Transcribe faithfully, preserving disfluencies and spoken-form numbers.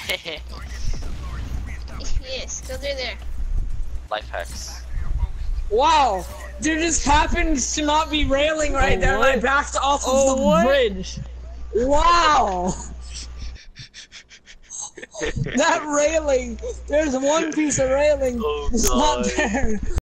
Yes, go through there. Life hacks. Wow! There just happens to not be railing right Oh, there, and I what? backed off Oh, of the what? bridge. Wow! That railing, there's one piece of railing Oh, that's not God. there.